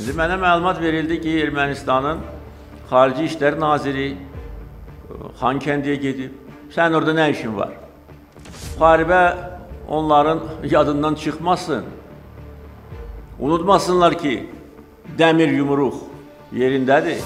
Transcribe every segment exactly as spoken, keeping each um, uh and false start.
İndi mənə məlumat verildi ki, Ermənistanın Xarici İşlər Naziri Xankəndiyə gedib. Sən orada nə işin var? Müharibə onların yadından çıxmasın. Unutmasınlar ki, dəmir yumruq yerindədir.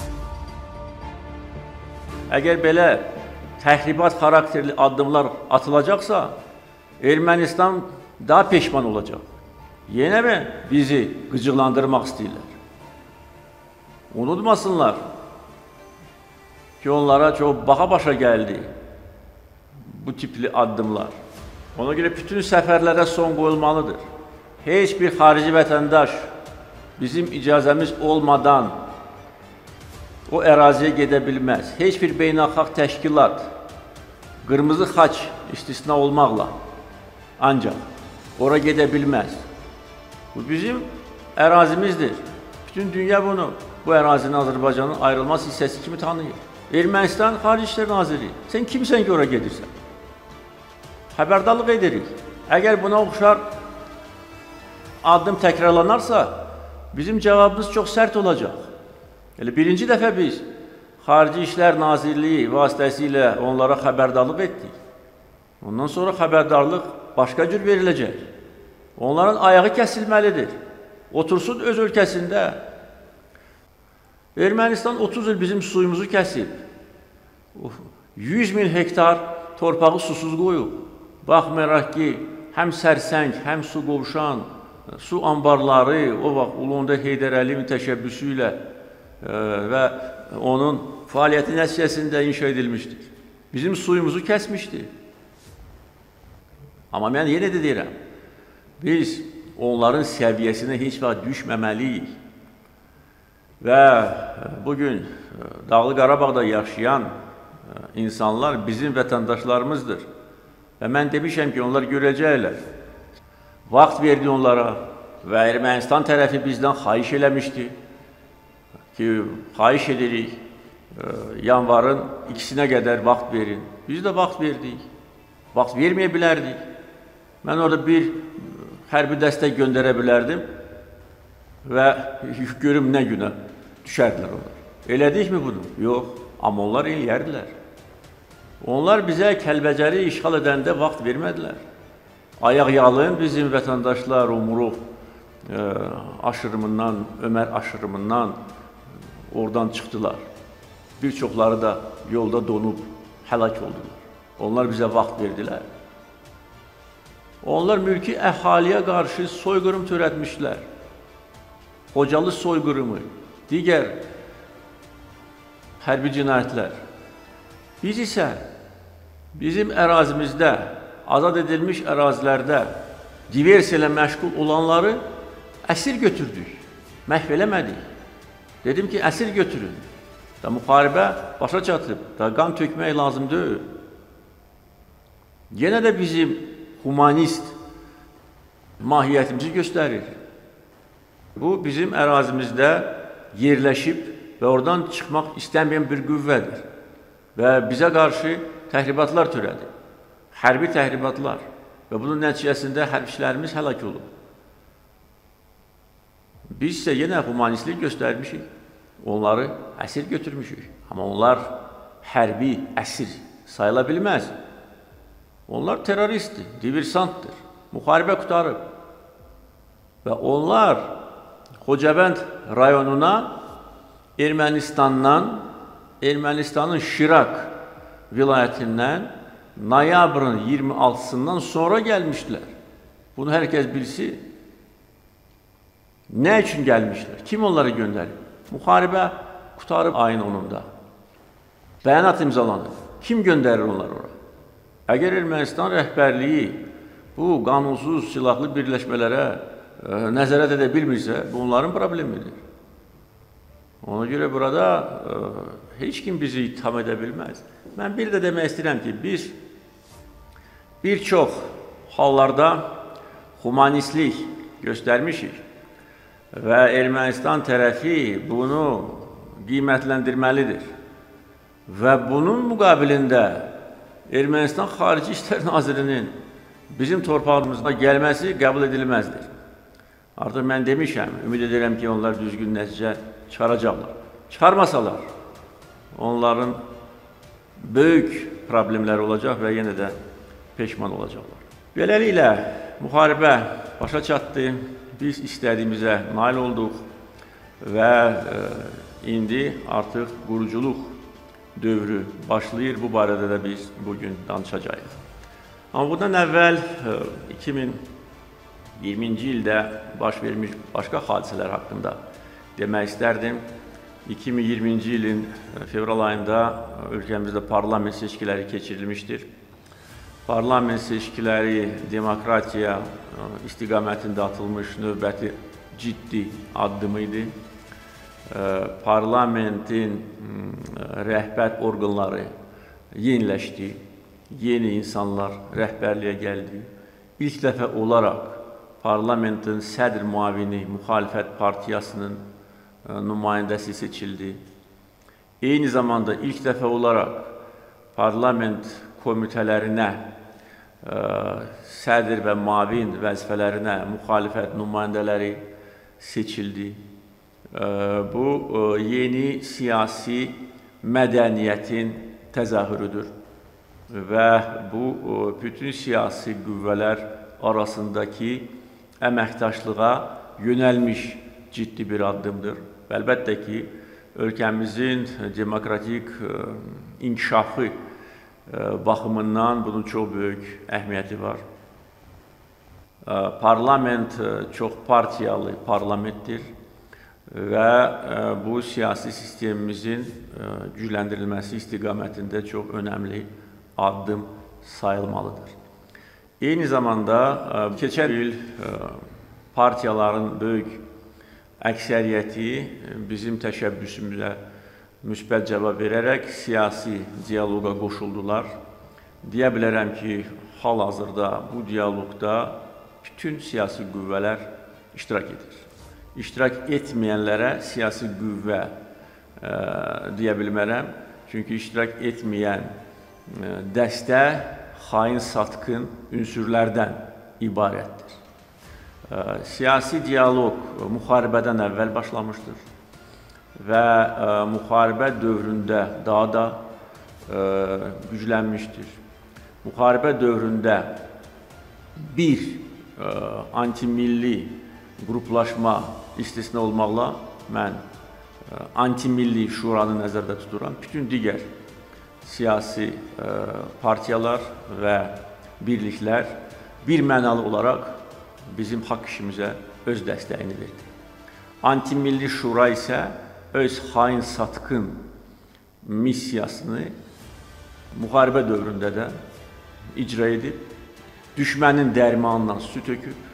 Əgər belə təxribat xarakterli addımlar atılacaqsa, Ermənistan daha peşman olacaq. Yenə mi bizi qıcıqlandırmaq istəyirlər? Unutmasınlar ki, onlara çox baha başa gəldi bu tipli addımlar. Ona görə bütün səfərlərə son qoyulmalıdır. Heç bir xarici vətəndaş bizim icazəmiz olmadan o əraziyə gedə bilməz. Heç bir beynəlxalq təşkilat, qırmızı xaç istisna olmaqla ancaq ora gedə bilməz. Bu bizim ərazimizdir. Bütün dünya bunu, bu ərazinin Azərbaycanın ayrılmaz hissəsi kimi tanıyır. Ermənistan Xarici İşlər Naziri, sən kimsən ki, ora gedirsən? Xəbərdarlıq edirik. Əgər buna oxşar addım təkrarlanarsa, bizim cavabımız çox sərt olacaq. Elə birinci dəfə biz Xarici İşlər Nazirliyi vasitəsilə onlara xəbərdarlıq etdik. Ondan sonra xəbərdarlıq başqa cür veriləcək. Onların ayağı kəsilməlidir. Otursun öz ölkəsində. Ermənistan otuz il bizim suyumuzu kəsib. yüz min hektar torpağı susuz qoyub. Baxmayaraq ki, həm sərsəng, həm su qovuşan, su ambarları o vaxt Ulu Öndər Heydər Əliyevin təşəbbüsü ilə və onun fəaliyyəti nəticəsində inşa edilmişdir. Bizim suyumuzu kəsmişdir. Amma mən yenə də deyirəm, biz onların səviyyəsinə heç vaxt düşməməliyik. Və bugün Dağlı Qarabağda yaşayan insanlar bizim vətəndaşlarımızdır. Və mən demişəm ki, onlar görəcəklər. Vaxt verdi onlara və Ermənistan tərəfi bizdən xahiş eləmişdi ki, xahiş edirik, yanvarın ikisinə qədər vaxt verin. Biz də vaxt verdik. Vaxt verməyə bilərdik. Mən orada bir hərbi dəstək göndərə bilərdim və görüm nə günə düşərdilər onlar. Elədikmi bunu? Yox, amma onlar eləyərdilər. Onlar bizə Kəlbəcəri işğal edəndə vaxt vermədilər. Ayaq yalın bizim vətəndaşlar Umruq e, aşırımından, Ömər aşırımından oradan çıxdılar. Bir çoxları da yolda donub həlak oldular. Onlar bizə vaxt verdilər. Onlar mülki əhaliyə qarşı soyqırım törətmişlər. Xocalı soyqırımı, digər hərbi cinayətlər. Biz isə bizim ərazimizdə, azad edilmiş ərazilərdə diversiya ilə məşğul olanları əsir götürdük, məhv eləmədik. Dedim ki, əsir götürün. Da müharibə başa çatıb, da qan tökmək lazım deyil. Yenə də bizim humanist mahiyyətimizi göstərir. Bu, bizim ərazimizdə yerləşib və oradan çıxmaq istəməyən bir qüvvədir. Və bizə qarşı təhribatlar törədi. Hərbi təhribatlar. Və bunun nəticəsində hərbçilərimiz həlak olub. Biz isə yenə humanistlik göstərmişik. Onları əsir götürmüşük. Amma onlar hərbi əsir sayıla bilməz. Onlar teröristdir, diversantdır. Müharibə qutarıb. Və onlar Xocavənd rayonuna Ermənistandan, Ermənistanın Şirak vilayətindən noyabrın iyirmi altısından sonra gəlmişdilər. Bunu hər kəs bilsin. Nə üçün gəlmişlər? Kim onları göndərib? Müharibə qutarıb ayın onunda. Bəyanat imzalanır. Kim göndərir onları ora? Əgər Ermənistan rəhbərliyi bu qanunsuz silahlı birləşmələrə ə, nəzarət edə bilmirsə, bu onların problemidir. Ona görə burada ə, heç kim bizi itham edə bilməz. Mən bir də demək istəyirəm ki, biz bir çox hallarda humanistlik göstərmişik və Ermənistan tərəfi bunu qiymətləndirməlidir. Və bunun müqabilində Ermənistan Xarici İşlər Nazirinin bizim torpağımıza gəlməsi qəbul edilməzdir. Artıq mən demişəm, ümid edirəm ki, onlar düzgün nəticə çıxaracaqlar. Çıxarmasalar, onların böyük problemləri olacaq və yenə də peşman olacaqlar. Beləliklə, müharibə başa çatdı, biz istədiyimizə nail olduq və e, indi artıq quruculuq dövrü başlayır. Bu barədə də biz bugün danışacağıq. Amma bundan əvvəl iki min iyirminci ildə baş vermiş başqa hadisələr haqqında demək istərdim. iki min iyirminci ilin fevral ayında ölkəmizdə parlament seçkiləri keçirilmişdir. Parlament seçkiləri demokratiya istiqamətində atılmış növbəti ciddi addımı idi. Parlamentin rəhbər orqanları yeniləşdi, yeni insanlar rəhbərliyə gəldi. İlk dəfə olaraq parlamentin sədr müavini müxalifət partiyasının nümayəndəsi seçildi. Eyni zamanda ilk dəfə olaraq parlament komitələrinə, sədr və müavin vəzifələrinə müxalifət nümayəndələri seçildi. Bu, yeni siyasi mədəniyyətin təzahürüdür və bu, bütün siyasi qüvvələr arasındakı əməkdaşlığa yönəlmiş ciddi bir addımdır. Əlbəttə ki, ölkəmizin demokratik inkişafı baxımından bunun çox böyük əhəmiyyəti var. Parlament çox partiyalı parlamentdir və bu siyasi sistemimizin gücləndirilməsi istiqamətində çox önəmli addım sayılmalıdır. Eyni zamanda keçən il partiyaların böyük əksəriyyəti bizim təşəbbüsümüzə müsbət cavab verərək siyasi dialoqa qoşuldular. Deyə bilərəm ki, hal-hazırda bu dialoqda bütün siyasi qüvvələr iştirak edir. İştirak etməyənlərə siyasi qüvvə e, deyə bilmərəm. Çünki iştirak etməyən e, dəstə xain satqın ünsürlərdən ibarətdir. E, siyasi dialoq müharibədən əvvəl başlamışdır və e, müharibə dövründə daha da e, güclənmişdir. Müharibə dövründə bir e, antimilli qruplaşma istisna olmaqla mən antimilli şuranı nəzərdə tuturam. Bütün digər siyasi partiyalar və birliklər bir mənalı olaraq bizim haqq işimizə öz dəstəyini verdi. Antimilli şura isə öz xain satqın missiyasını müharibə dövründə də icra edib, düşmənin dərmanından su töküb,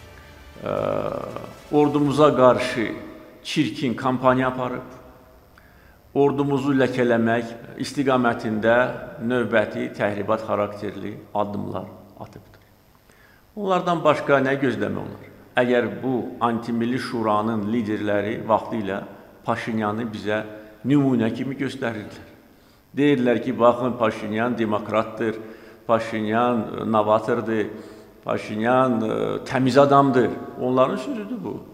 ordumuza qarşı çirkin kampaniya aparıb, ordumuzu ləkələmək istiqamətində növbəti təhribat xarakterli addımlar atıbdır. Onlardan başqa nə gözləmək olar? Əgər bu antimilli şuranın liderləri vaxtilə Paşinyanı bizə nümunə kimi göstərirlər. Deyirlər ki, baxın, Paşinyan demokratdır, Paşinyan novatordur, Paşinyan təmiz adamdır. Onların sözüdür bu.